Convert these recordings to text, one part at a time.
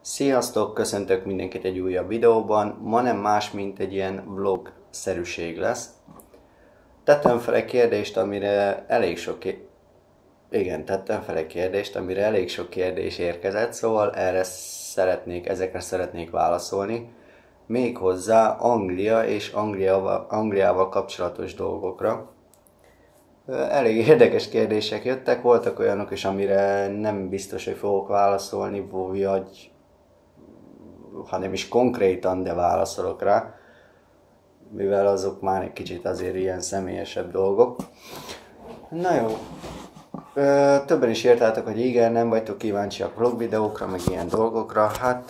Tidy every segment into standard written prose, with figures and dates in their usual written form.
Sziasztok, köszöntök mindenkit egy újabb videóban. Ma nem más, mint egy ilyen vlog-szerűség lesz. Tettem fel egy kérdést, amire elég sok kérdés érkezett, szóval ezekre szeretnék válaszolni. Méghozzá Anglia és Angliával kapcsolatos dolgokra. Elég érdekes kérdések jöttek, voltak olyanok is, amire nem biztos, hogy fogok válaszolni, hanem is konkrétan, de válaszolok rá, mivel azok már egy kicsit azért ilyen személyesebb dolgok. Na jó, többen is írtátok, hogy igen, nem vagytok kíváncsiak vlog videókra, meg ilyen dolgokra. Hát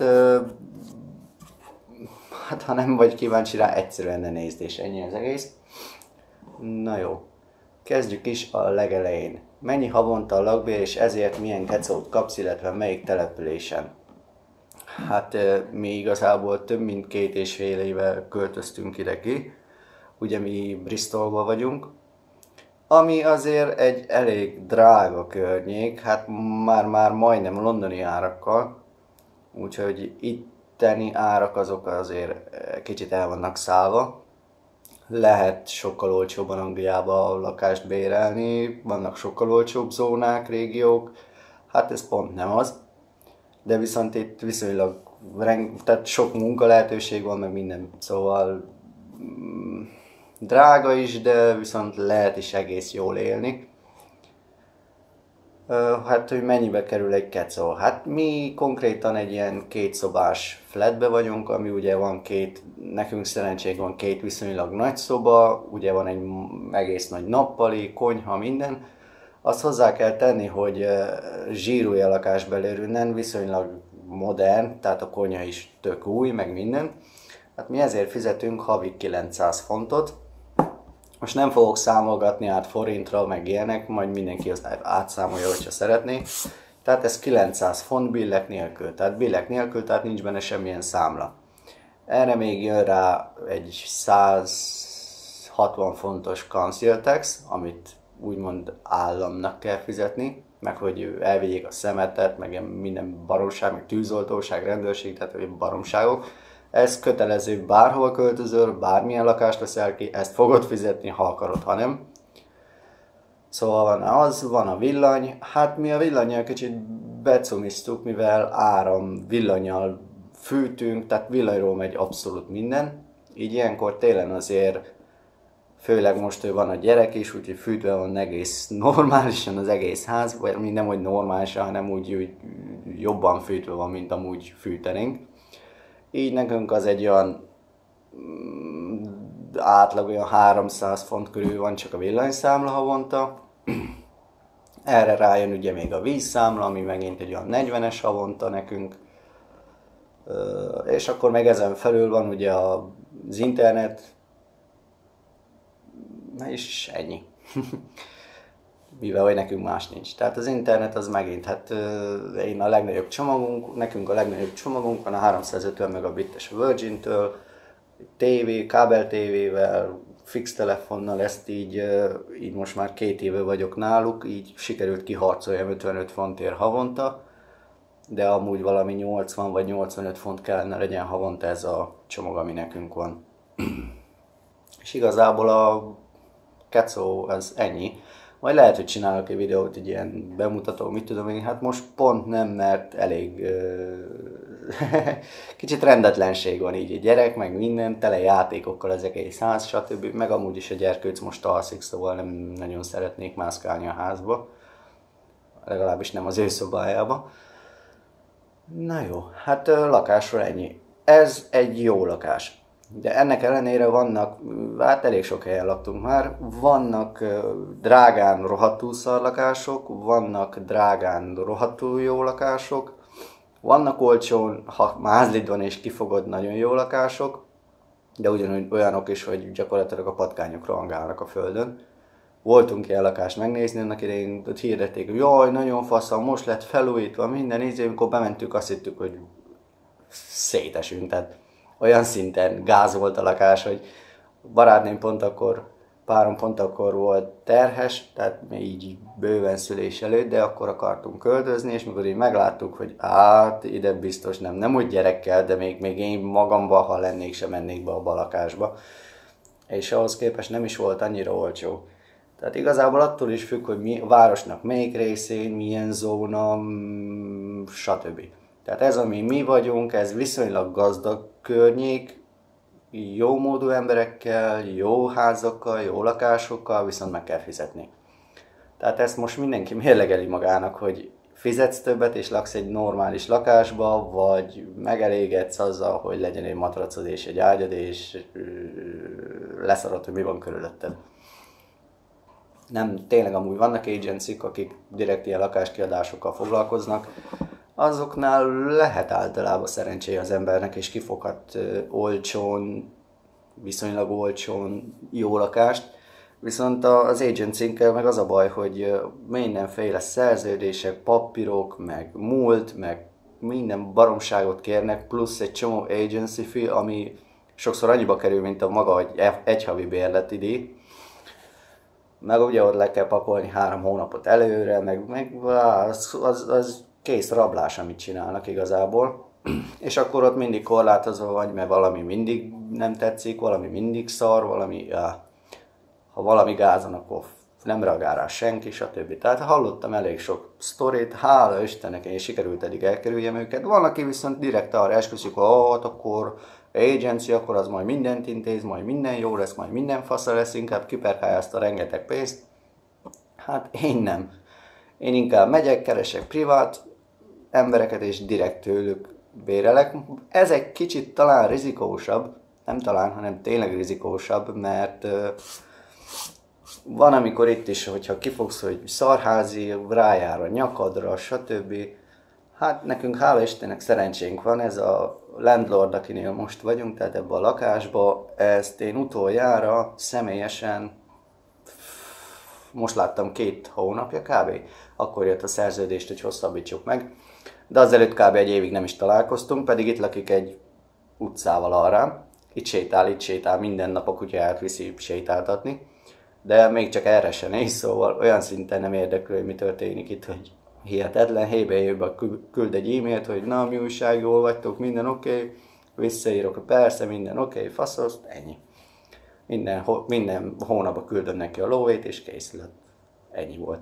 ha nem vagy kíváncsi rá, egyszerűen ne nézd, és ennyi az egész. Na jó, kezdjük is a legelején. Mennyi havonta a lakbér, és ezért milyen kecót kapsz, illetve melyik településen? Hát mi igazából több mint 2,5 éve költöztünk ide ki. Ugye mi Bristolban vagyunk, ami azért egy elég drága környék, hát már majdnem londoni árakkal. Úgyhogy itteni árak azok azért kicsit el vannak szállva. Lehet sokkal olcsóbban Angliába lakást bérelni, vannak sokkal olcsóbb zónák, régiók, hát ez pont nem az. De viszont itt viszonylag tehát sok munka lehetőség van, meg minden, szóval drága is, de viszont lehet is egész jól élni. Hát, hogy mennyibe kerül egy kecó? Hát mi konkrétan egy ilyen 2 szobás flatbe vagyunk, ami ugye van nekünk szerencség van 2 viszonylag nagy szoba, ugye van egy egész nagy nappali, konyha, minden. Azt hozzá kell tenni, hogy zsírúj a lakás belőle, nem viszonylag modern, tehát a konyha is tök új, meg minden. Hát mi ezért fizetünk havi 900 fontot. Most nem fogok számolgatni át forintra, meg ilyenek, majd mindenki azt átszámolja, hogyha szeretné. Tehát ez 900 font billek nélkül, tehát nincs benne semmilyen számla. Erre még jön rá egy 160 fontos council tax, amit úgymond államnak kell fizetni, meg hogy elvigyék a szemetet, meg minden baromság, meg tűzoltóság, rendőrség, tehát baromságok. Ez kötelező, bárhol költözöl, bármilyen lakást veszel ki, ezt fogod fizetni, ha akarod, ha nem. Szóval van a villany, hát mi a villannyal kicsit becumiztuk, mivel villanyal fűtünk, tehát villanyról megy abszolút minden. Így ilyenkor télen azért, főleg most, hogy van a gyerek is, úgyhogy fűtve van egész normálisan az egész ház, vagy nem hogy normálisan, hanem úgy jobban fűtve van, mint amúgy fűtenénk. Így nekünk az egy olyan átlag olyan 300 font körül van csak a villanyszámla havonta. Erre rájön ugye még a vízszámla, ami megint egy olyan 40-es havonta nekünk. És akkor meg ezen felül van ugye az internet, és ennyi. Mivel hogy nekünk más nincs. Tehát az internet az megint, hát nekünk a legnagyobb csomagunk van a 350 megabites a Virgin-től, kábel tévével, fix telefonnal, ezt így most már 2 éve vagyok náluk, így sikerült kiharcoljam 55 fontért havonta, de amúgy valami 80 vagy 85 font kellene legyen havonta ez a csomag, ami nekünk van. És igazából a kecó az ennyi. Majd lehet, hogy csinálok egy videót, egy ilyen bemutató, mit tudom én, hát most pont nem, mert elég kicsit rendetlenség van így, a gyerek, meg minden, tele játékokkal az egész ház, stb. Meg amúgy is a gyerkőc most alszik, szóval nem nagyon szeretnék mászkálni a házba, legalábbis nem az ő szobájába. Na jó, hát lakásról ennyi. Ez egy jó lakás. De ennek ellenére vannak, hát elég sok helyen laktunk már, vannak drágán rohadtul szar lakások, vannak drágán rohadtul jó lakások, vannak olcsón, ha mázlid van és kifogod, nagyon jó lakások, de ugyanúgy olyanok is, hogy gyakorlatilag a patkányok rohangálnak a földön. Voltunk ilyen lakást megnézni, annak idején ott hirdették, hogy jaj, nagyon faszal, most lett felújítva, minden amikor bementünk, azt hittük, hogy szétesünk, tehát olyan szinten gáz volt a lakás, hogy barátném pont akkor párom pont akkor volt terhes, tehát így bőven szülés előtt, de akkor akartunk költözni, és mikor így megláttuk, hogy hát ide biztos nem úgy gyerekkel, de még én magamban, ha lennék, sem mennék be abba a lakásba. És ahhoz képest nem is volt annyira olcsó. Tehát igazából attól is függ, hogy a városnak melyik részén, milyen zóna, stb. Tehát ez, ami mi vagyunk, ez viszonylag gazdag környék, jó módú emberekkel, jó házakkal, jó lakásokkal, viszont meg kell fizetni. Tehát ezt most mindenki mérlegeli magának, hogy fizetsz többet és laksz egy normális lakásba, vagy megelégedsz azzal, hogy legyen egy matracod és egy ágyad, és leszarod, hogy mi van körülötted. Nem, tényleg amúgy vannak agencyk, akik direkt ilyen lakáskiadásokkal foglalkoznak, azoknál lehet általában szerencséje az embernek, és kifoghat olcsón, viszonylag olcsón jó lakást. Viszont az agencynkkel meg az a baj, hogy mindenféle szerződések, papírok, meg múlt, meg minden baromságot kérnek, plusz egy csomó agency fee, ami sokszor annyiba kerül, mint a maga egy havi bérleti díj. Meg ugye ott le kell pakolni 3 hónapot előre, meg az kész rablás, amit csinálnak igazából. És akkor ott mindig korlátozva vagy, mert valami mindig nem tetszik, valami mindig szar, ha valami gázon, akkor nem reagál rá senki, stb. Tehát hallottam elég sok sztorit, hála Istennek, én sikerült eddig elkerüljem őket. Van, aki viszont direkt arra esküszik, hogy akkor agency, akkor az majd mindent intéz, majd minden jó lesz, majd minden fasza lesz, inkább kiperkálja azt a rengeteg pénzt. Hát én nem. Én inkább megyek, keresek privát embereket, és direkt tőlük bérelek. Ez egy kicsit talán rizikósabb, nem talán, hanem tényleg rizikósabb, mert van, amikor itt is, hogyha kifogsz, hogy szarházi, rájár a nyakadra, stb. Hát nekünk hála Istennek szerencsénk van, ez a landlord, akinél most vagyunk, tehát ebben a lakásban, ezt én utoljára személyesen most láttam 2 hónapja kb. Akkor jött a szerződést, hogy hosszabbítsuk meg. De azelőtt kb. Egy évig nem is találkoztunk, pedig itt lakik egy utcával arra. Itt sétál, minden nap a kutyáját viszi sétáltatni. De még csak erre se néz, szóval olyan szinten nem érdekel, hogy mi történik itt, hogy hihetetlen. Hébe küld egy e-mailt, hogy na, mi újság, jól vagytok, minden oké. Visszaírok, persze, minden oké, faszosz, ennyi. Minden hónapban küldöm neki a lóvét, és készült. Ennyi volt.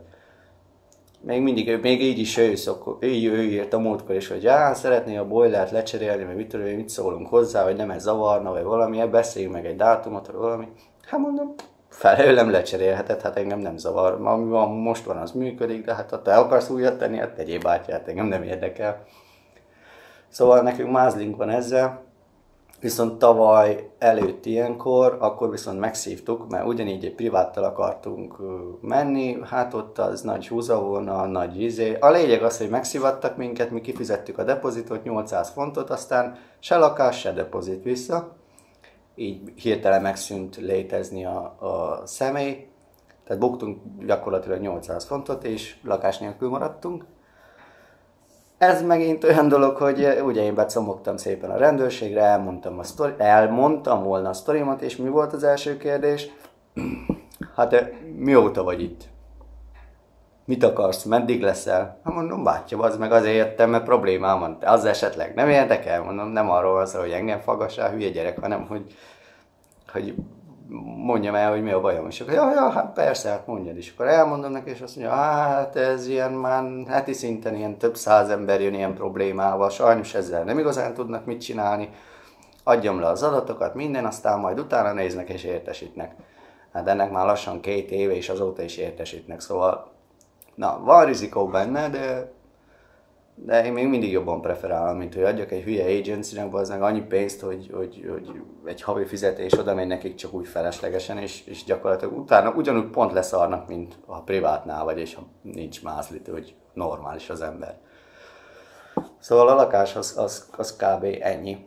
Még így is ő írt a múltkor is, hogy szeretné a boilert lecserélni, meg mit szólunk hozzá, vagy nem ez zavarna, vagy valami, beszéljünk meg egy dátumot, vagy valami. Hát mondom, felőlem lecserélheted, hát engem nem zavar. Ami most van, az működik, de hát ha te akarsz újat tenni, hát tegyél bátyát, engem nem érdekel. Szóval nekünk mázlink van ezzel. Viszont tavaly előtt ilyenkor, akkor viszont megszívtuk, mert ugyanígy egy priváttal akartunk menni, hát ott az nagy húzavona, nagy izé. A lényeg az, hogy megszívattak minket, mi kifizettük a depozitot, 800 fontot, aztán se lakás, se depozit vissza. Így hirtelen megszűnt létezni a személy, tehát buktunk gyakorlatilag 800 fontot, és lakás nélkül maradtunk. Ez megint olyan dolog, hogy ugye én becomogtam szépen a rendőrségre, elmondtam volna a sztorimat, és mi volt az első kérdés? Hát mióta vagy itt? Mit akarsz? Meddig leszel? Hát mondom, bátyja, az meg azért jöttem, mert problémám van. Az esetleg nem érdekel? Mondom, nem arról van szó, hogy engem faggassál, hülye gyerek, hanem hogy mondjam el, hogy mi a bajom. És akkor, hát persze, hát mondjad is. Akkor elmondom neki, és azt mondja, hát ez ilyen már heti szinten ilyen több 100 ember jön ilyen problémával, sajnos ezzel nem igazán tudnak mit csinálni. Adjam le az adatokat, minden, aztán majd utána néznek és értesítnek. Hát ennek már lassan 2 éve, és azóta is értesítnek, szóval na, van rizikó benne, de én még mindig jobban preferálom, mint hogy adjak egy hülye agency-nek, az meg annyi pénzt, hogy egy havi fizetés oda megy nekik csak úgy feleslegesen, és gyakorlatilag utána ugyanúgy pont leszarnak, mint a privátnál vagy, és ha nincs mázlit, hogy normális az ember. Szóval a lakás az kb. Ennyi.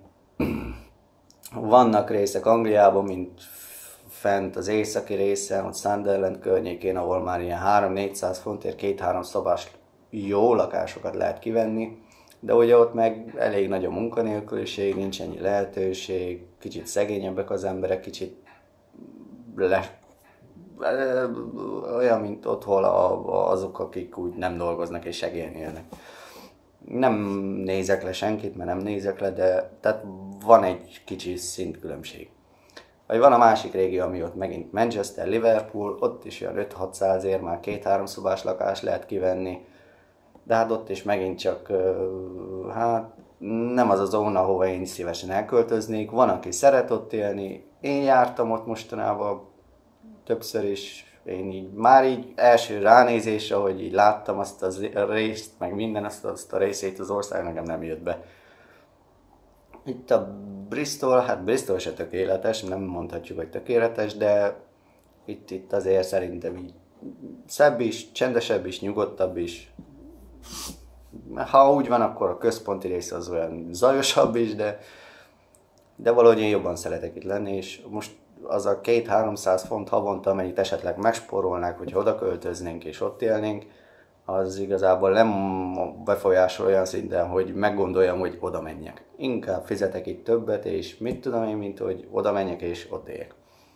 Vannak részek Angliában, mint fent az északi részen, ott Sunderland környékén, ahol már ilyen 300-400 fontért 2-3 szobás jó lakásokat lehet kivenni, de ugye ott meg elég nagy a munkanélküliség, nincs ennyi lehetőség, kicsit szegényebbek az emberek, kicsit olyan, mint otthon azok, akik úgy nem dolgoznak és segélyen élnek. Nem nézek le senkit, mert nem nézek le, de tehát van egy kicsi szintkülönbség. Vagy van a másik régió, ami ott megint Manchester, Liverpool, ott is olyan 5-600-ért már 2-3 szobás lakást lehet kivenni, de hát ott is megint csak, hát nem az a zóna, ahova én szívesen elköltöznék. Van, aki szeret ott élni, én jártam ott mostanában többször is, én így, már így első ránézésre, hogy így láttam azt a részt, meg minden azt a részét az ország, nekem nem jött be. Itt a Bristol, hát Bristol se tökéletes, nem mondhatjuk, hogy tökéletes, de itt azért szerintem így szebb is, csendesebb is, nyugodtabb is. Ha úgy van, akkor a központi rész az olyan zajosabb is, de valahogy én jobban szeretek itt lenni, és most az a 200-300 font havonta, amennyit esetleg megspórolnák, hogy oda költöznénk és ott élnénk, az igazából nem befolyásol olyan szinten, hogy meggondoljam, hogy oda menjek. Inkább fizetek itt többet, és mit tudom én, mint hogy oda menjek és ott éljek.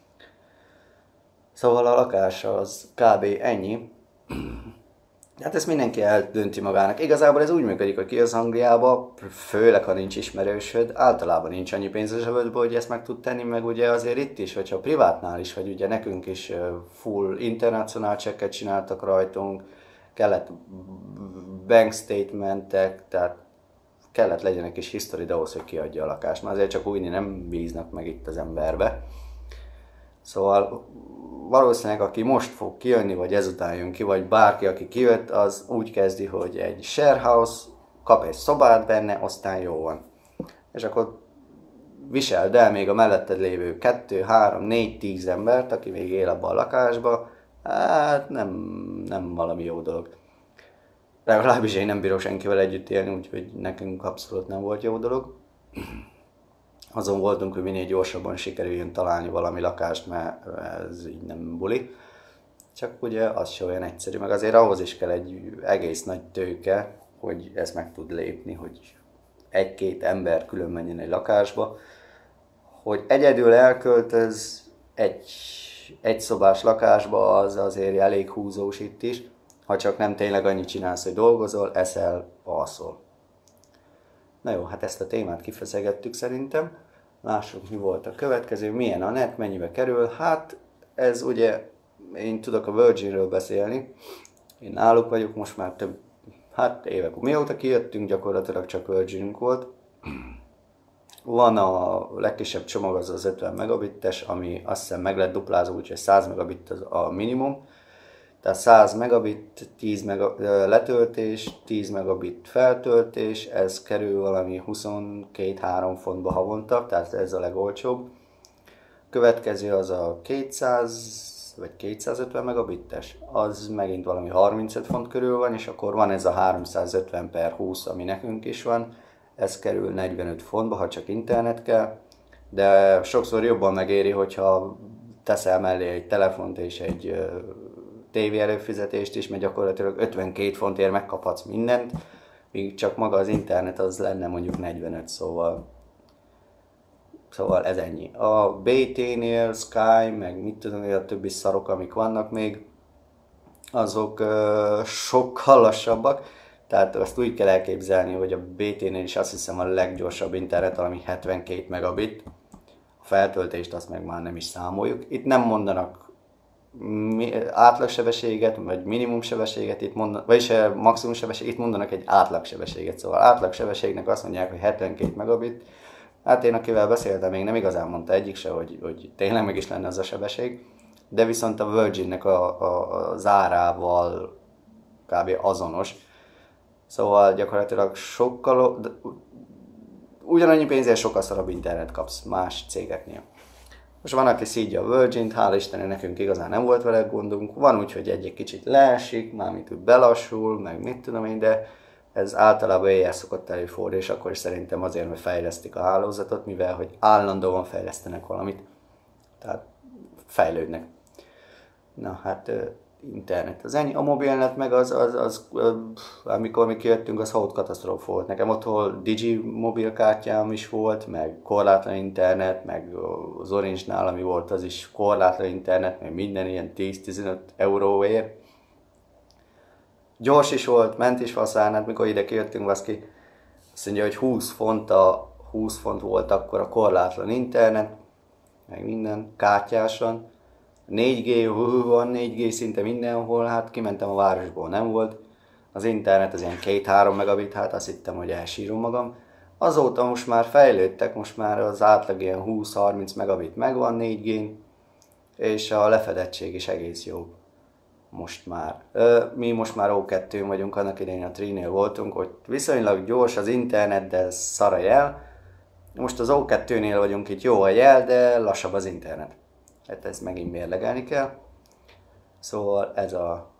Szóval a lakás az kb. Ennyi. Hát ezt mindenki eldönti magának. Igazából ez úgy működik, hogy ki az Angliába, főleg ha nincs ismerősöd, általában nincs annyi pénz a zsebedbe, hogy ezt meg tud tenni, meg ugye azért itt is, hogyha privátnál is, vagy ugye nekünk is full international checket csináltak rajtunk, kellett bank statementek, tehát kellett legyen egy kis history ahhoz, hogy kiadja a lakást, mert azért csak úgy nem bíznak meg itt az emberbe. Szóval valószínűleg aki most fog kijönni, vagy ezután jön ki, vagy bárki, aki kijött, az úgy kezdi, hogy egy share house, kap egy szobát benne, aztán jó van. És akkor viseld el még a melletted lévő 2, 3, 4, 10 embert, aki még él abban a lakásba, hát nem valami jó dolog. Legalábbis én nem bírok senkivel együtt élni, úgyhogy nekünk abszolút nem volt jó dolog. Azon voltunk, hogy minél gyorsabban sikerüljön találni valami lakást, mert ez így nem buli. Csak ugye az se olyan egyszerű, meg azért ahhoz is kell egy egész nagy tőke, hogy ez meg tud lépni, hogy egy-két ember külön menjen egy lakásba. Hogy egyedül elköltöz egy szobás lakásba, az azért elég húzós itt is, ha csak nem tényleg annyit csinálsz, hogy dolgozol, eszel, alszol. Na jó, hát ezt a témát kifeszegettük szerintem. Lássuk, mi volt a következő, milyen a net, mennyibe kerül. Hát ez ugye, én tudok a Virginről beszélni. Én náluk vagyok most már több, évek. Mióta kijöttünk, gyakorlatilag csak Virginünk volt. Van a legkisebb csomag, az 50 megabittes, ami azt hiszem meg lett duplázva, úgyhogy 100 megabit az a minimum. Tehát 100 megabit, 10 letöltés, 10 megabit feltöltés, ez kerül valami 22-3 fontba havonta, tehát ez a legolcsóbb. Következő az a 200 vagy 250 megabittes, az megint valami 35 font körül van, és akkor van ez a 350/20, ami nekünk is van, ez kerül 45 fontba, ha csak internet kell, de sokszor jobban megéri, hogyha teszel mellé egy telefont és egy tévé előfizetést is, mert gyakorlatilag 52 fontért megkaphatsz mindent, míg csak maga az internet az lenne mondjuk 45, szóval ez ennyi. A BT-nél, Sky, meg mit tudom én, a többi szarok, amik vannak még, azok sokkal lassabbak, tehát azt úgy kell elképzelni, hogy a BT-nél is azt hiszem a leggyorsabb internet, valami 72 megabit, a feltöltést azt meg már nem is számoljuk. Itt nem mondanak átlagsebességet, vagy minimumsebességet, vagyis maximumsebességet, itt mondanak egy átlagsebességet, szóval átlagsebességnek azt mondják, hogy 72 megabit. Hát én, akivel beszéltem, még nem igazán mondta egyik se, hogy tényleg meg is lenne az a sebesség, de viszont a Virginnek a zárával kb. Azonos. Szóval gyakorlatilag sokkal, ugyanannyi pénzért sokkal szarabb internet kapsz más cégeknél. Most van, aki szídja a Virgin-t, hála Istennek nekünk igazán nem volt vele gondunk. Van úgy, hogy egy kicsit leesik, mármint úgy belassul, meg mit tudom én, de ez általában éjjel szokott előfordulni, és akkor is szerintem azért, mert fejlesztik a hálózatot, mivel hogy állandóan fejlesztenek valamit. Tehát fejlődnek. Na hát internet. Az ennyi, a mobilnet meg amikor mi kijöttünk, az hót katasztrófa volt. Nekem otthon Digi mobilkártyám is volt, meg korlátlan internet, meg az Orange-nál, ami volt, az is korlátlan internet, meg minden ilyen 10-15 euróért. Gyors is volt, ment is faszán, mikor ide kijöttünk, baszki, azt mondja, hogy 20 font volt akkor a korlátlan internet, meg minden kártyásan. 4G, van 4G szinte mindenhol, hát kimentem a városból, nem volt. Az internet az ilyen 2-3 megabit, hát azt hittem, hogy elsírom magam. Azóta most már fejlődtek, most már az átlag ilyen 20-30 megabit megvan 4G-n, és a lefedettség is egész jó. Most már. Mi most már O2-n vagyunk, annak idején a Trinél voltunk, hogy viszonylag gyors az internet, de szar a jel. Most az O2-nél vagyunk, itt jó a jel, de lassabb az internet. Hát ezt megint mérlegelni kell. Szóval ez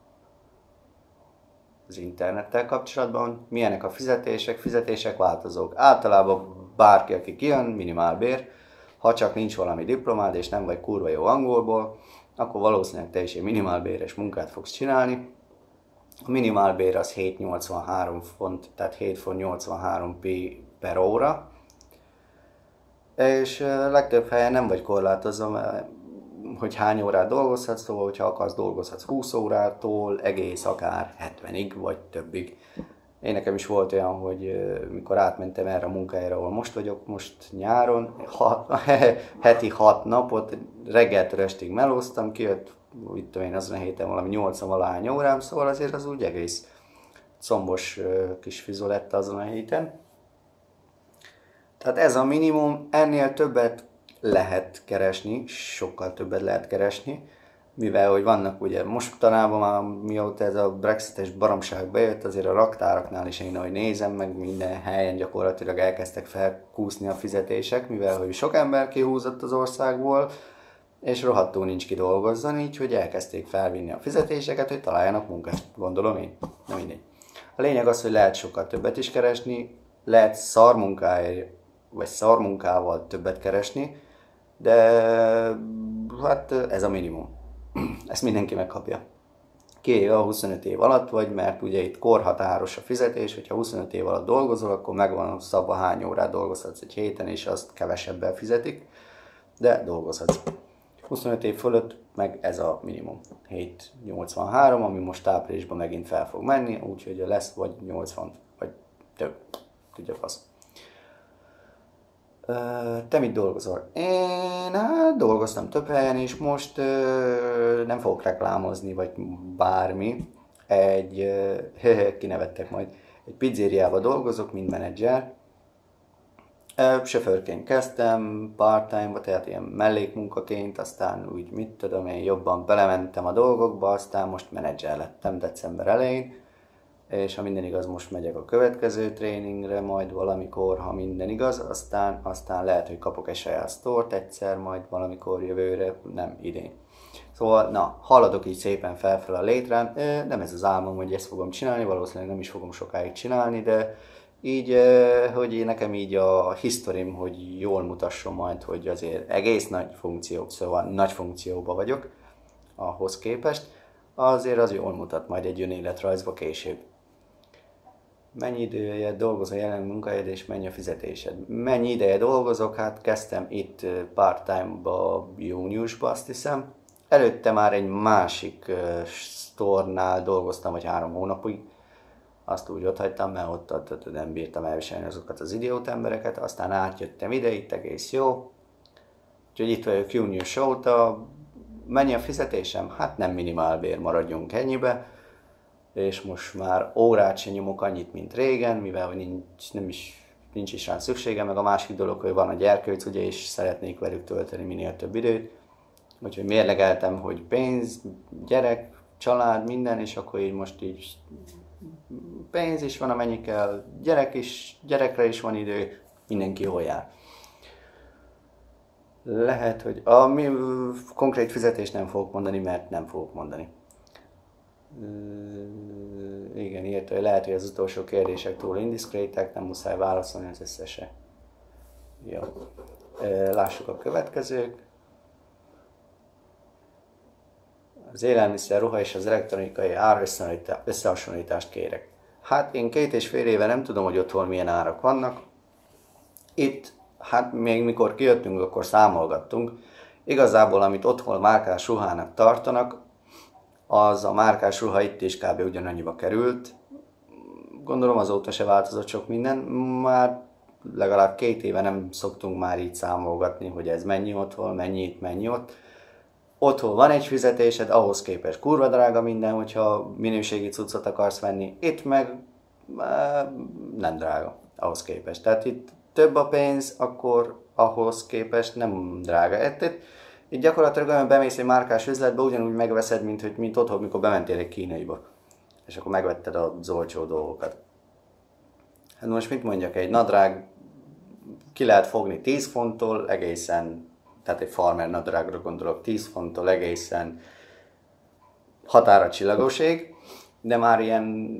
az internettel kapcsolatban. Milyenek a fizetések? Fizetések változók. Általában bárki, aki kijön, minimálbér. Ha csak nincs valami diplomád, és nem vagy kurva jó angolból, akkor valószínűleg te is egy minimálbéres munkát fogsz csinálni. A minimálbér az 7,83 font, tehát 7 font 83 p per óra. És legtöbb helyen nem vagy korlátozva, hogy hány órát dolgozhatsz, szóval, hogyha akarsz, dolgozhatsz 20 órától egész akár 70-ig, vagy többig. Én nekem is volt olyan, hogy mikor átmentem erre a munkájára, ahol most vagyok, most nyáron, heti 6 napot, reggeltől estig melóztam, kijött, itt én azon a héten valami 80-valahány órám, szóval azért az úgy egész combos kis fizu lett azon a héten. Tehát ez a minimum, ennél többet lehet keresni, sokkal többet lehet keresni, mivel hogy vannak ugye mostanában már mióta ez a brexites baromság bejött, azért a raktáraknál is én ahogy nézem, meg minden helyen gyakorlatilag elkezdtek felkúszni a fizetések, mivel hogy sok ember kihúzott az országból, és rohadtul nincs ki dolgozzon, így hogy elkezdték felvinni a fizetéseket, hogy találjanak munkát, gondolom én. Na mindegy. A lényeg az, hogy lehet sokkal többet is keresni, lehet szarmunkáért vagy szarmunkával többet keresni, de hát ez a minimum. Ezt mindenki megkapja. Kivéve a 25 év alatt vagy, mert ugye itt korhatáros a fizetés, hogyha 25 év alatt dolgozol, akkor megvan szabva hány órát dolgozhatsz egy héten, és azt kevesebben fizetik, de dolgozhatsz. 25 év fölött meg ez a minimum. 7,83, ami most áprilisban megint fel fog menni, úgyhogy lesz vagy 80, vagy több. Tudja fasz. Te mit dolgozol? Én dolgoztam több helyen, és most nem fogok reklámozni, vagy bármi. Kinevettek majd. Egy pizzériában dolgozok, mint menedzser. Sofőrként kezdtem, part-time, tehát ilyen mellékmunkaként, aztán úgy mit tudom én, jobban belementem a dolgokba, aztán most menedzser lettem december elején. És ha minden igaz, most megyek a következő tréningre, majd valamikor, ha minden igaz, aztán lehet, hogy kapok egy saját sztort egyszer, majd valamikor jövőre, nem idén. Szóval, na, haladok így szépen felfel a létrán, nem ez az álmom, hogy ezt fogom csinálni, valószínűleg nem is fogom sokáig csinálni, de így, hogy nekem így a historim, hogy jól mutasson majd, hogy azért egész nagy funkciók, szóval nagy funkcióban vagyok ahhoz képest, azért az jól mutat majd egy önéletrajzba később. Mennyi ideje dolgozol a jelen munkahelyed, és mennyi a fizetésed? Mennyi ideje dolgozok? Hát kezdtem itt part-time-ba júniusban, azt hiszem. Előtte már egy másik sztornál dolgoztam, vagy 3 hónapig. Azt úgy otthagytam, mert ott nem bírtam elviselni azokat az idiót embereket. Aztán átjöttem ide, itt egész jó. Úgyhogy itt vagyok június óta. Mennyi a fizetésem? Hát nem minimálbér, maradjunk ennyibe. És most már órát sem nyomok annyit, mint régen, mivel hogy nincs is rá szükségem, meg a másik dolog, hogy van a gyerkőc, ugye, és szeretnék velük tölteni minél több időt. Úgyhogy mérlegeltem, hogy pénz, gyerek, család, minden, és akkor így most így pénz is van, amennyi kell, gyerekre is van idő, mindenki jól jár. Lehet, hogy konkrét fizetést nem fogok mondani, mert nem fogok mondani. Igen, írta, hogy lehet, hogy az utolsó kérdések túl indiszkrétek, nem muszáj válaszolni az összesre. Jó. Lássuk a következők. Az élelmiszer, ruha és az elektronikai ár összehasonlítást kérek. Hát én 2,5 éve nem tudom, hogy otthon milyen árak vannak. Itt, hát még mikor kijöttünk, akkor számolgattunk. Igazából, amit otthon márkás ruhának tartanak, az a márkás ruha itt is kb. Ugyanannyiba került. Gondolom azóta se változott sok minden. Már legalább 2 éve nem szoktunk már így számolgatni, hogy ez mennyi otthon, mennyi itt, mennyi ott. Otthon van egy fizetésed, ahhoz képest kurva drága minden, hogyha minőségi cuccot akarsz venni. Itt meg nem drága ahhoz képest. Tehát itt több a pénz, akkor ahhoz képest nem drága. Itt gyakorlatilag olyan bemész egy márkás üzletbe, ugyanúgy megveszed, mint otthon, mikor bementél egy kínaiba. És akkor megvetted az olcsó dolgokat. Hát most mit mondjak, egy nadrág ki lehet fogni 10 fonttól egészen, tehát egy farmer nadrágra gondolok, 10 fonttól egészen határa csillagoség, de már ilyen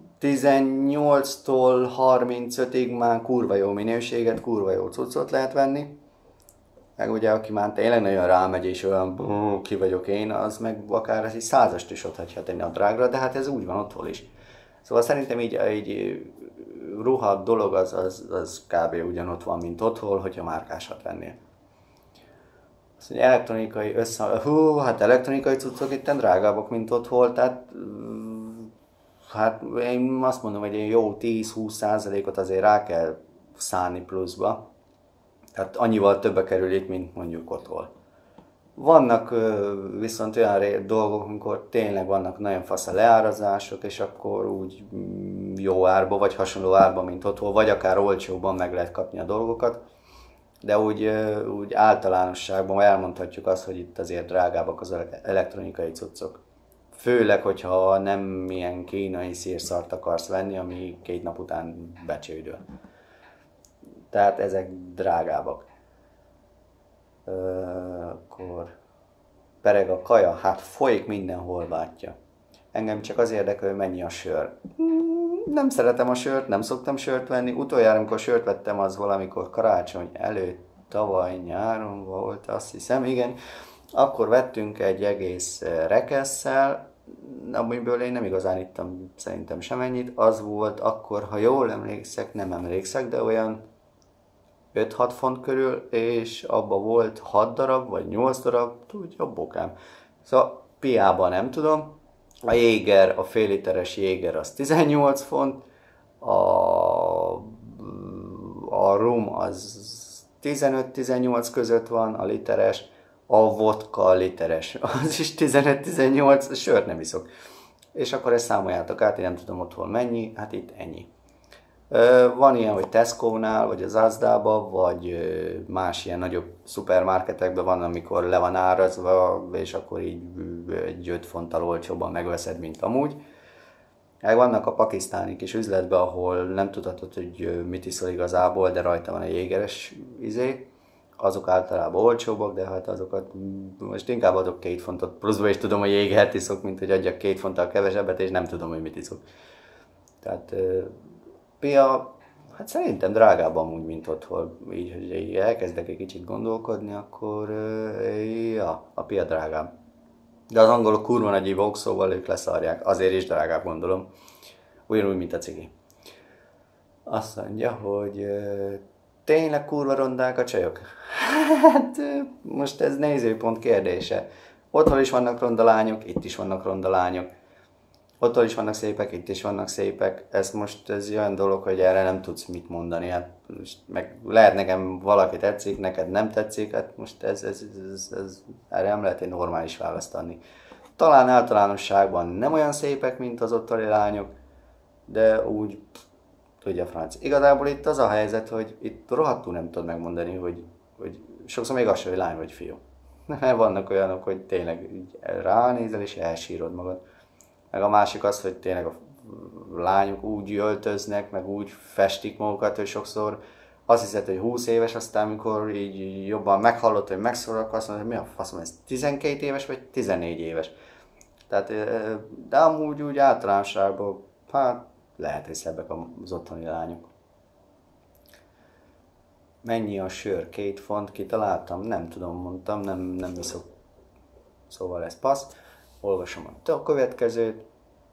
18-tól 35-ig már kurva jó minőséget, kurva jó cuccot lehet venni. Meg ugye, aki már tényleg nagyon rámegy és olyan ki vagyok én, az meg akár egy 100-ast is otthagyhat egy nadrágra, de hát ez úgy van otthon is. Szóval szerintem így ruha dolog az kb. Ugyanott van, mint otthon, hogyha márkásat vennél. Azt mondja, hát elektronikai cuccok itt drágábbak, mint otthon, tehát hát én azt mondom, hogy egy jó 10-20%-ot azért rá kell szállni pluszba. Tehát annyival többe kerül itt, mint mondjuk otthon. Vannak viszont olyan dolgok, amikor tényleg vannak nagyon fasz a leárazások, és akkor úgy jó árba, vagy hasonló árba, mint otthon, vagy akár olcsóban meg lehet kapni a dolgokat. De úgy általánosságban elmondhatjuk azt, hogy itt azért drágábbak az elektronikai cuccok. Főleg, hogyha nem ilyen kínai szírszart akarsz venni, ami 2 nap után becsődül. Tehát ezek drágábbak. Akkor pereg a kaja, hát folyik mindenhol, bátyja. Engem csak az érdekel, hogy mennyi a sör. Nem szeretem a sört, nem szoktam sört venni. Utoljára, amikor sört vettem, az valamikor karácsony előtt, tavaly nyáron volt, azt hiszem, igen. Akkor vettünk egy egész rekesszel, amiből én nem igazán ittam szerintem semennyit. Az volt akkor, ha jól emlékszek, nem emlékszek, de olyan 5-6 font körül, és abba volt 6 darab, vagy 8 darab, tudja, bokám. Szóval piában nem tudom. A Jéger, a fél literes Jéger az 18 font, a rum az 15-18 között van, a literes, a vodka literes, az is 15-18, sört nem iszok. És akkor ezt számoljátok át, én nem tudom otthon mennyi, hát itt ennyi. Van ilyen, hogy Tesco-nál, vagy az Asda-ba, vagy más ilyen nagyobb szupermarketekben van, amikor le van árazva, és akkor így egy 5 fonttal olcsóbban megveszed, mint amúgy. Meg vannak a pakisztáni kis üzletben, ahol nem tudhatod, hogy mit iszol igazából, de rajta van a jégeres izé. Azok általában olcsóbbak, de hát azokat most inkább adok 2 fontot pluszba, és tudom, hogy jégert iszok, mint hogy adjak 2 fonttal kevesebbet, és nem tudom, hogy mit iszok. Tehát pia, hát szerintem drágább amúgy, mint otthon. Így, hogy elkezdek egy kicsit gondolkodni, akkor ja, a pia drágább. De az angolok kurva nagy ivók, szóval ők leszarják. Azért is drágább, gondolom. Ugyanúgy, mint a cigi. Azt mondja, hogy tényleg kurva rondák a csajok? Hát most ez nézőpont kérdése. Otthon is vannak ronda lányok, itt is vannak ronda lányok. Otthon is vannak szépek, itt is vannak szépek. Ez olyan dolog, hogy erre nem tudsz mit mondani. Hát most meg lehet nekem valaki tetszik, neked nem tetszik, hát most erre nem lehet egy normális választ adni. Talán általánosságban nem olyan szépek, mint az ottani lányok, de úgy tudja franc. Igazából itt az a helyzet, hogy itt rohadtul nem tudod megmondani, hogy sokszor még az sem, hogy lány vagy fiú. Mert vannak olyanok, hogy tényleg ránézel és elsírod magad. Meg a másik az, hogy tényleg a lányok úgy öltöznek, meg úgy festik magukat, hogy sokszor azt hiszed, hogy 20 éves, aztán amikor így jobban meghallott, hogy megszólal, akkor azt mondod, hogy mi a faszom, ez 12 éves vagy 14 éves. Tehát, de amúgy úgy általánosságban, hát lehet, hogy szebbek az otthoni lányok. Mennyi a sör? 2 font, kitaláltam? Nem tudom, mondtam, nem iszok. Szóval ez passz. Olvasom a következőt.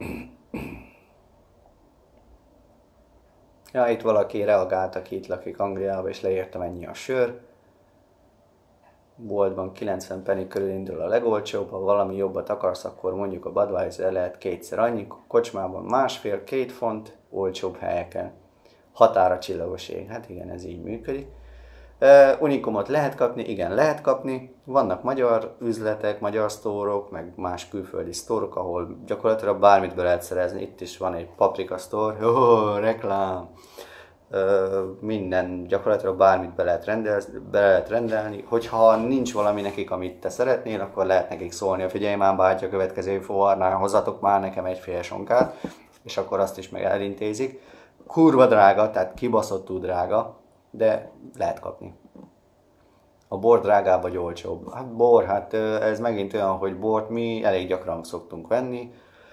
Ja, itt valaki reagált, aki itt lakik Angliában, és leírta, mennyi a sör. Boltban 90 penny körül indul a legolcsóbb, ha valami jobbat akarsz, akkor mondjuk a Budweiser lehet kétszer annyi, kocsmában 1,5-2 font, olcsóbb helyeken. Határa csillagos ég. Hát igen, ez így működik. Unikumot lehet kapni, igen, lehet kapni. Vannak magyar üzletek, magyar sztórok, meg más külföldi sztórok, ahol gyakorlatilag bármit be lehet szerezni. Itt is van egy paprika sztór, reklám. Minden, gyakorlatilag bármit be lehet rendelni. Hogyha nincs valami nekik, amit te szeretnél, akkor lehet nekik szólni, hogy figyelj már bátya, a következő fuvarnál hozzatok már nekem egy fél sonkát, és akkor azt is meg elintézik. Kurva drága, tehát kibaszottul drága, de lehet kapni. A bor drágább vagy olcsóbb? Hát bor, hát ez megint olyan, hogy bort mi elég gyakran szoktunk venni.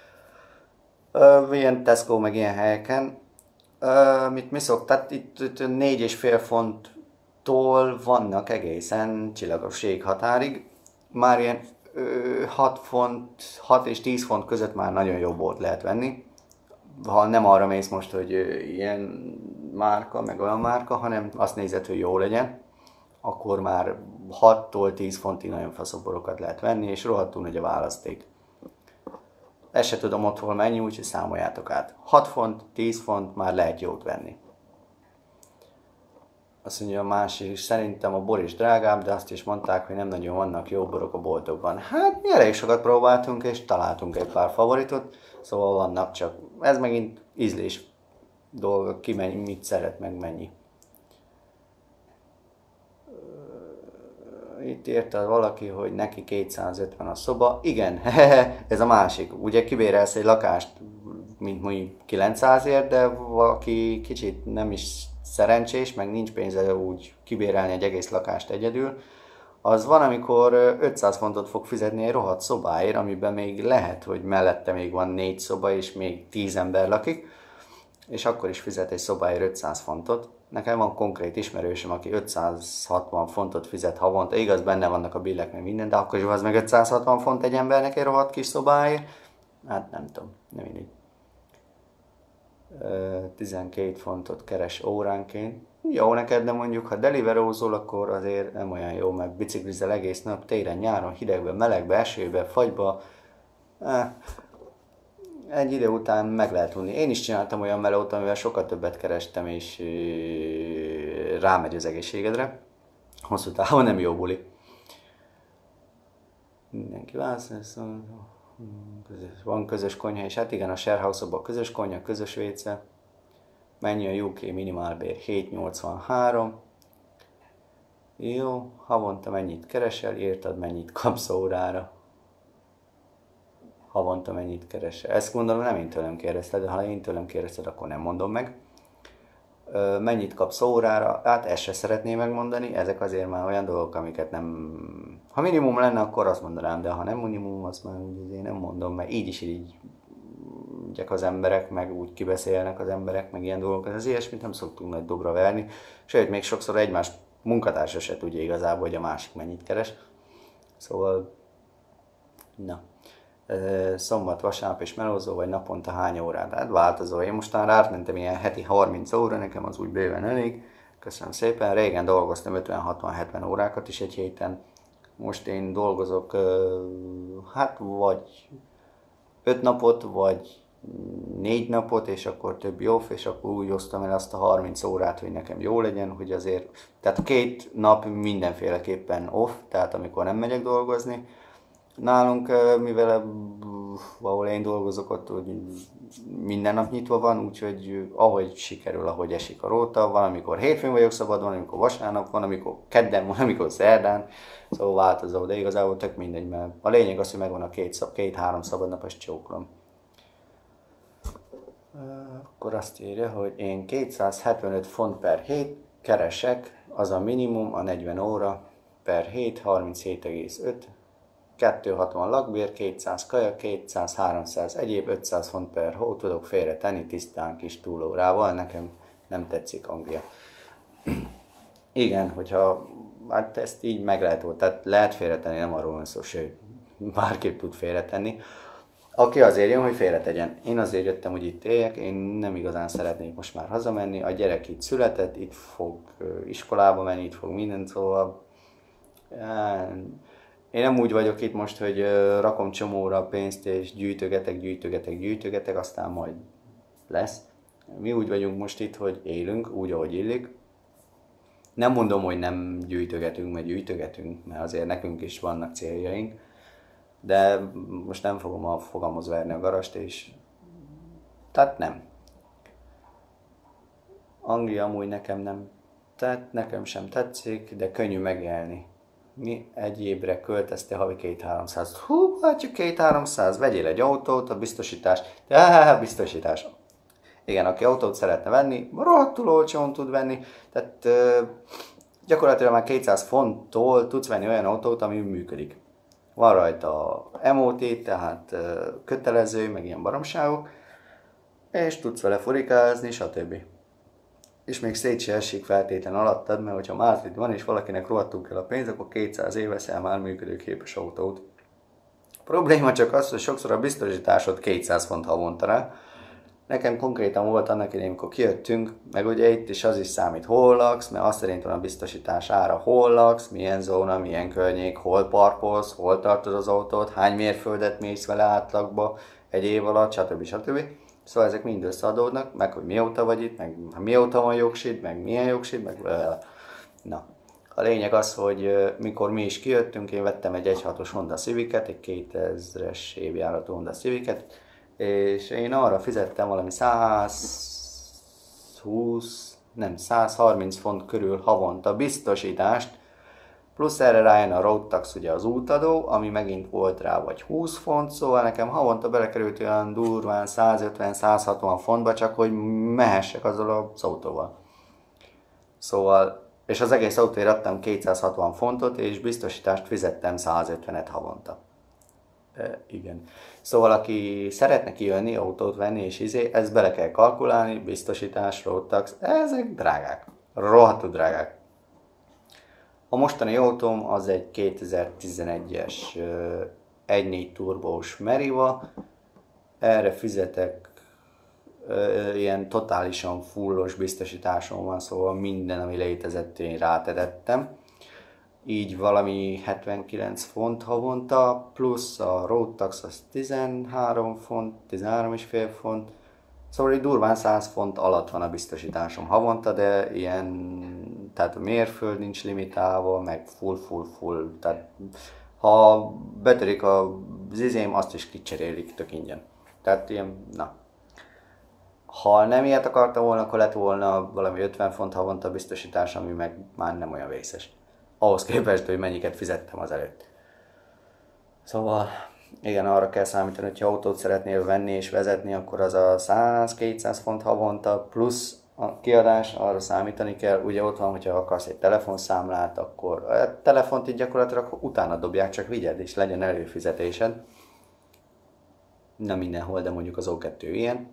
Ilyen Tesco meg ilyen helyeken. Mi szoktat, itt 4,5 fonttól vannak egészen csillagos éghatárig. Már ilyen 6 és 10 font között már nagyon jó bort lehet venni. Ha nem arra mész most, hogy ilyen márka, meg olyan márka, hanem azt nézed, hogy jó legyen, akkor már 6-tól 10 fontig nagyon faszok borokat lehet venni, és rohadtul nagy a választék. Ezt se tudom otthon mennyi, úgyhogy számoljátok át. 6 font, 10 font, már lehet jót venni. Azt mondja a másik is, szerintem a bor is drágább, de azt is mondták, hogy nem nagyon vannak jó borok a boltokban. Hát mi elég sokat próbáltunk, és találtunk egy pár favoritot, szóval vannak, csak ez megint ízlés dolga, ki mit szeret, meg mennyi. Itt írta valaki, hogy neki 250 a szoba. Igen, ez a másik. Ugye kibérelsz egy lakást, mint mondjuk 900-ért, de valaki kicsit nem is szerencsés, meg nincs pénze úgy kibérelni egy egész lakást egyedül. Az van, amikor 500 fontot fog fizetni egy rohadt szobáért, amiben még lehet, hogy mellette még van 4 szoba, és még 10 ember lakik, és akkor is fizet egy szobáért 500 fontot. Nekem van konkrét ismerősöm, aki 560 fontot fizet havonta, igaz, benne vannak a billek meg minden, de akkor is az meg 560 font egy embernek egy rohadt kis szobáért. Hát nem tudom, nem mindegy. 12 fontot keres óránként. Jó neked, de mondjuk, ha deliverózol, akkor azért nem olyan jó, mert biciklizel egész nap, télen, nyáron, hidegben, melegben, esőben, fagyba. Egy idő után meg lehet unni. Én is csináltam olyan melót, amivel sokkal többet kerestem, és rámegy az egészségedre. Hosszú távon nem jó buli. Mindenki válasz, van közös konyha, és hát igen, a sharehouse-okban közös konyha, közös vécé. Mennyi a UK minimálbér? 7,83. Jó, havonta mennyit keresel, írtad mennyit kapsz órára. Havonta mennyit keresel. Ezt gondolom nem én tőlem kérdezted, de ha én tőlem kérdezted, akkor nem mondom meg. Mennyit kapsz órára? Hát ezt se szeretném megmondani, ezek azért már olyan dolgok, amiket nem... Ha minimum lenne, akkor azt mondanám, de ha nem minimum, azt már úgy én nem mondom, mert így is így az emberek, meg úgy kibeszélnek az emberek, meg ilyen dolgokat, az ilyesmit nem szoktunk nagy dobra verni, sőt, még sokszor egymás munkatársa se tudja igazából, hogy a másik mennyit keres. Szóval, na. Szombat, vasárnap és melózó, vagy naponta hány órát? Hát változó. Én mostan átmentem ilyen heti 30 óra, nekem az úgy bőven elég. Köszönöm szépen. Régen dolgoztam 50-60-70 órákat is egy héten. Most én dolgozok, hát vagy 5 napot, vagy 4 napot, és akkor többi off, és akkor úgy osztam el azt a 30 órát, hogy nekem jó legyen, hogy azért, tehát 2 nap mindenféleképpen off, tehát amikor nem megyek dolgozni. Nálunk, mivel ahol én dolgozok, ott minden nap nyitva van, úgyhogy ahogy sikerül, ahogy esik a róta, van, amikor hétfőn vagyok szabad, van, amikor vasárnap, van, amikor kedden, van, amikor szerdán, szóval változó, de igazából tök mindegy, mert a lényeg az, hogy megvan a 2-3 szabadnapos csókolom. Akkor azt írja, hogy én 275 font per hét keresek, az a minimum, a 40 óra per hét, 37,5. 260 lakbér, 200 kaja, 200-300 egyéb, 500 font per hó, tudok félretenni tisztán kis túlórával, nekem nem tetszik Anglia. Igen, hogyha hát ezt így meg lehet, tehát lehet félretenni, nem arról van szó, sőt, bárképp tud félretenni. Aki azért jön, hogy félretegyen. Én azért jöttem, hogy itt éljek, én nem igazán szeretnék most már hazamenni. A gyerek itt született, itt fog iskolába menni, itt fog mindent, szóval én nem úgy vagyok itt most, hogy rakom csomóra pénzt és gyűjtögetek, aztán majd lesz. Mi úgy vagyunk most itt, hogy élünk úgy, ahogy illik. Nem mondom, hogy nem gyűjtögetünk, mert azért nekünk is vannak céljaink, de most nem fogom a fogamhoz verni a garast, és tehát nem. Anglia amúgy nekem sem tetszik, de könnyű megélni. Mi egy évre költözte havi 200-300. Hú, bátya 200-300, vegyél egy autót, a biztosítás. Biztosítás. Igen, aki autót szeretne venni, rohadtul olcsón tud venni. Tehát gyakorlatilag már 200 fonttól tudsz venni olyan autót, ami működik. Van rajta MOT, tehát kötelező, meg ilyen baromságok, és tudsz vele furikázni, stb. És még szét se esik feltétlen alattad, mert hogyha mázlid van, és valakinek rohadtul kell a pénz, akkor 200 év veszel már működőképes autót. A probléma csak az, hogy sokszor a biztosításod 200 font havonta rá. Nekem konkrétan volt annak idején, amikor kijöttünk, meg ugye itt is az is számít, hol laksz, mert azt szerint van a biztosítás ára, hol laksz, milyen zóna, milyen környék, hol parkolsz, hol tartod az autót, hány mérföldet mész vele átlagba egy év alatt, stb. Szóval ezek mind összeadódnak, meg hogy mióta vagy itt, meg mióta van jogsid, meg milyen jogsid, meg... Na, a lényeg az, hogy mikor mi is kijöttünk, én vettem egy 1.6-os Honda Civicet, egy 2000-es évjáratú Honda Civicet, és én arra fizettem valami 130 font körül havonta biztosítást, plusz erre rájön a road tax, ugye az útadó, ami megint volt rá vagy 20 font, szóval nekem havonta belekerült olyan durván 150-160 fontba, csak hogy mehessek azzal az autóval. Szóval, és az egész autóért adtam 260 fontot, és biztosítást fizettem 150-et havonta. Igen. Szóval aki szeretne kijönni, autót venni és ezt bele kell kalkulálni, biztosítás, road tax, ezek drágák. Rohadtul drágák. A mostani autóm az egy 2011-es 1.4 turbós Meriva. Erre fizetek ilyen totálisan fullos biztosításom van, szóval minden, ami létezett, én rátettem. Így valami 79 font havonta, plusz a road tax az 13 font, 13,5 font. Szóval így durván 100 font alatt van a biztosításom havonta, de ilyen, tehát a mérföld nincs limitálva, meg full. Tehát ha betörik a zizém, azt is kicserélik tök ingyen. Tehát ilyen, na. Ha nem ilyet akartam volna, akkor lett volna valami 50 font havonta biztosítás, ami meg már nem olyan vészes. Ahhoz képest, hogy mennyiket fizettem az előtt. Szóval, igen, arra kell számítani, hogy ha autót szeretnél venni és vezetni, akkor az a 100-200 font havonta, plusz a kiadás, arra számítani kell. Ugye ott van, hogyha akarsz egy telefonszámlát, akkor a telefont így gyakorlatilag utána dobják, csak vigyed, és legyen előfizetésed. Nem mindenhol, de mondjuk az O2 ilyen.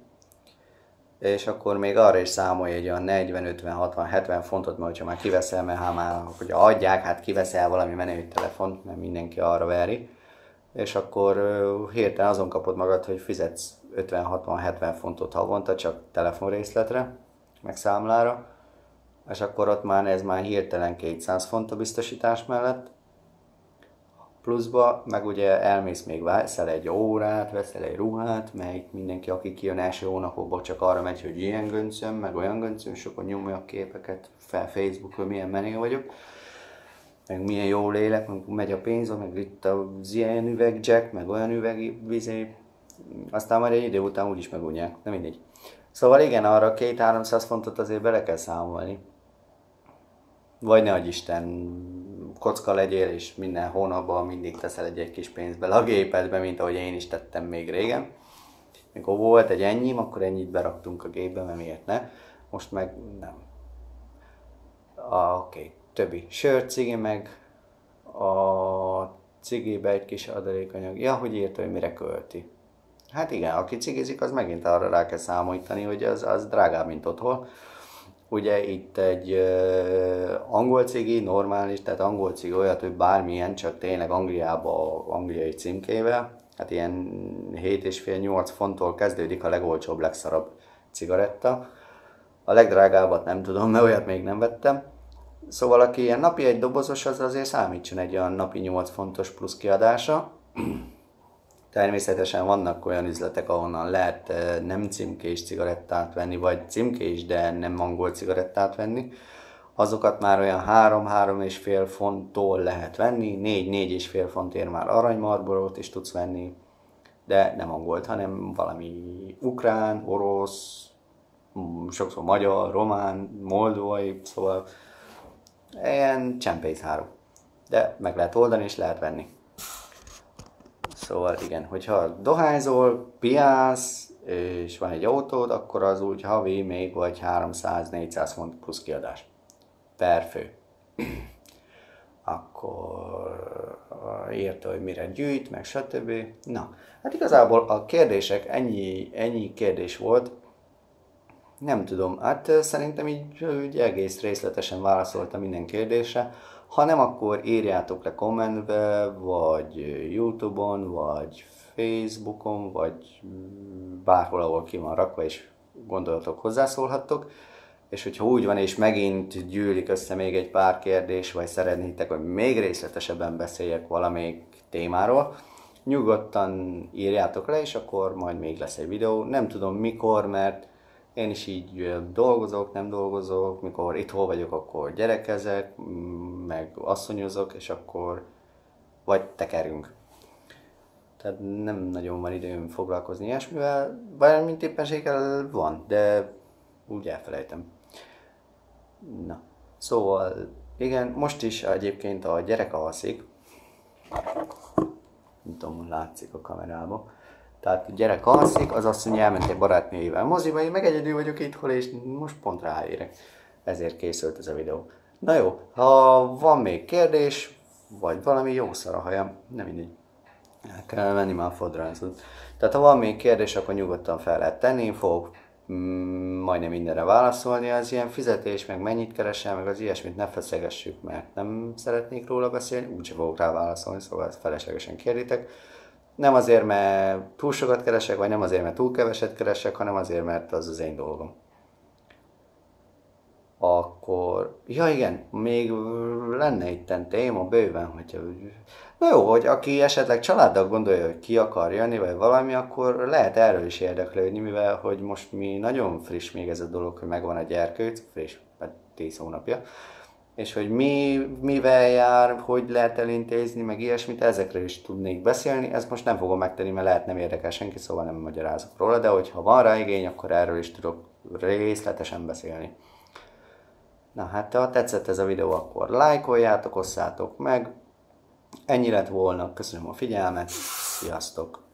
És akkor még arra is számolj egy olyan 40, 50, 60, 70 fontot, mert ha már kiveszel, mert ha már hogy adják, hát kiveszel valami menőtelefont, mert mindenki arra veri. És akkor hirtelen azon kapod magad, hogy fizetsz 50, 60, 70 fontot havonta csak telefonrészletre, meg számlára. És akkor ott már ez már hirtelen 200 font a biztosítás mellett. Pluszba, meg ugye elmész még veszel egy órát, veszel egy ruhát, meg mindenki, aki kijön első hónapokban, csak arra megy, hogy ilyen göncöm, meg olyan göncöm, és akkor nyomja a képeket fel Facebookon, milyen menő vagyok, meg milyen jól élek, meg megy a pénz, meg itt az ilyen üveg Jack, meg olyan üveg vizé, aztán majd egy idő után úgyis megunják, nem mindegy. Szóval igen, arra 200-300 fontot azért bele kell számolni. Vagy ne adj Isten, kocka legyél, és minden hónapban mindig teszel egy kis pénzt bele a gépedbe, mint ahogy én is tettem még régen. Mikor volt egy ennyim, akkor ennyit beraktunk a gépbe, mert miért ne? Most meg nem. Oké, többi. Sör, cigi, meg a cigibe egy kis adalékanyag. Ja, hogy írta, hogy mire költi. Hát igen, aki cigizik, az megint arra rá kell számítani, hogy az drágább, mint otthon. ugye itt egy angol cigi, normális, tehát angol cigi olyat, hogy bármilyen, csak tényleg Angliába, angliai címkével. Hát ilyen 7,5-8 fonttól kezdődik a legolcsóbb, legszarabb cigaretta. A legdrágábbat nem tudom, mert olyat még nem vettem. Szóval aki ilyen napi egy dobozos, az azért számítson egy olyan napi 8 fontos plusz kiadása. Természetesen vannak olyan üzletek, ahonnan lehet nem címkés cigarettát venni, vagy címkés, de nem angol cigarettát venni. Azokat már olyan 3-3,5 fonttól lehet venni, 4-4,5 fontért már arany Marlborót is tudsz venni, de nem angolt, hanem valami ukrán, orosz, sokszor magyar, román, moldovai, szóval ilyen csempészáró. De meg lehet oldani és lehet venni. Szóval igen, hogyha dohányzol, piálsz, és van egy autód, akkor az úgy havi még vagy 300-400 font plusz kiadás per fő. Akkor írta, hogy mire gyűjt, meg stb. Na, hát igazából a kérdések, ennyi kérdés volt. Nem tudom, hát szerintem így egész részletesen válaszoltam minden kérdésre. Ha nem, akkor írjátok le kommentbe, vagy YouTube-on, vagy Facebookon, vagy bárhol, ahol ki van rakva, és gondolatok hozzászólhattok. És hogyha úgy van, és megint gyűlik össze még egy pár kérdés, vagy szeretnétek, hogy még részletesebben beszéljek valamelyik témáról, nyugodtan írjátok le, és akkor majd még lesz egy videó. Nem tudom mikor, mert én is így dolgozok, nem dolgozok, mikor itthon vagyok, akkor gyerekezek, meg asszonyozok, és akkor vagy tekerünk. Tehát nem nagyon van időm foglalkozni ilyesmivel, bármint éppenséggel van, de úgy elfelejtem. Na, szóval igen, most is egyébként a gyerek alszik. Nem tudom, látszik a kamerába. Tehát a gyerek alszik, az asszony elment egy barátnőjével moziba, én meg egyedül vagyok itthon, és most pont ráérek. Ezért készült ez a videó. Na jó, ha van még kérdés, vagy valami, jó szar a hajam, nem mindegy. El kell menni már a fodrászot. Tehát ha van még kérdés, akkor nyugodtan fel lehet tenni, én fogok majdnem mindenre válaszolni. Az ilyen fizetés, meg mennyit keresel, meg az ilyesmit ne feszegessük, mert nem szeretnék róla beszélni, úgyse fogok rá válaszolni, szóval ezt feleslegesen kérditek. Nem azért, mert túl sokat keresek, vagy nem azért, mert túl keveset keresek, hanem azért, mert az az én dolgom. Akkor, ja igen, még lenne itten téma bőven, hogyha... Na jó, hogy aki esetleg családdal gondolja, hogy ki akar jönni, vagy valami, akkor lehet erről is érdeklődni, mivel hogy most mi nagyon friss még ez a dolog, hogy megvan a gyerkőc, friss, 10 hónapja, és hogy mivel jár, hogy lehet elintézni, meg ilyesmit, ezekről is tudnék beszélni. Ezt most nem fogom megtenni, mert lehet nem érdekel senki, szóval nem magyarázok róla, de hogyha van rá igény, akkor erről is tudok részletesen beszélni. Na hát, ha tetszett ez a videó, akkor lájkoljátok, osszátok meg. Ennyi lett volna, köszönöm a figyelmet, sziasztok!